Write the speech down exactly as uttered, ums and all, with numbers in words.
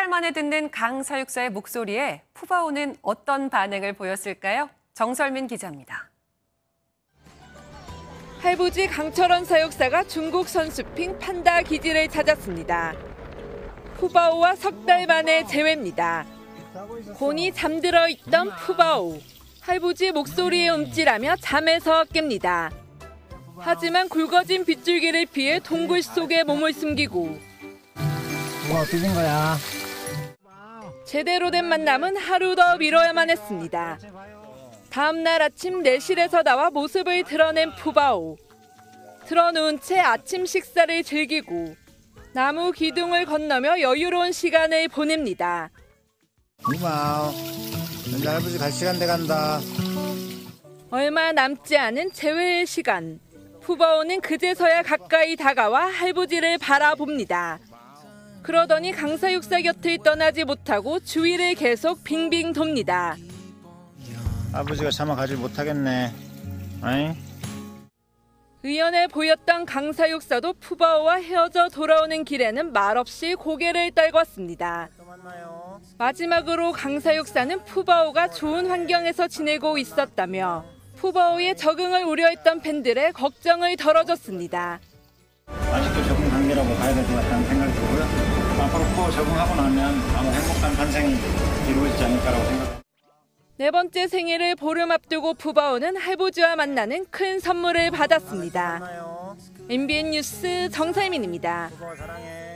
달 만에 듣는 강 사육사의 목소리에 푸바오는 어떤 반응을 보였을까요? 정설민 기자입니다. 할부지 강철원 사육사가 중국 선수핑 판다 기지를 찾았습니다. 푸바오와 석 달 만에 재회입니다. 곤히 잠들어 있던 푸바오. 할부지 목소리에 움찔하며 잠에서 깹니다. 하지만 굵어진 빗줄기를 피해 동굴 속에 몸을 숨기고 뭐가 어떻게 된 거야? 제대로 된 만남은 하루 더 미뤄야만 했습니다. 다음 날 아침 내실에서 나와 모습을 드러낸 푸바오. 틀어놓은 채 아침 식사를 즐기고 나무 기둥을 건너며 여유로운 시간을 보냅니다. 고마워. 이제 할아버지 갈 시간 돼간다. 얼마 남지 않은 재회의 시간. 푸바오는 그제서야 가까이 다가와 할부지를 바라봅니다. 그러더니 강사육사 곁을 떠나지 못하고 주위를 계속 빙빙 돕니다. 아버지가 차마 가지 못하겠네. 어이? 의연해 보였던 강사육사도 푸바오와 헤어져 돌아오는 길에는 말없이 고개를 떨궜습니다. 또 만나요. 마지막으로 강사육사는 푸바오가 좋은 환경에서 지내고 있었다며 푸바오의 적응을 우려했던 팬들의 걱정을 덜어줬습니다. 아직도 적응 단계라고 봐야 될 것 같다는 생각이 들고요. 앞으로 또 적응하고 나면 아마 행복한 탄생이 이루어지지 않을까라고 생각합니다. 네 번째 생일을 보름 앞두고 푸바오는 할부지와 만나는 큰 선물을 받았습니다. 엠비엔 뉴스 정설민입니다. 푸바오 사랑해.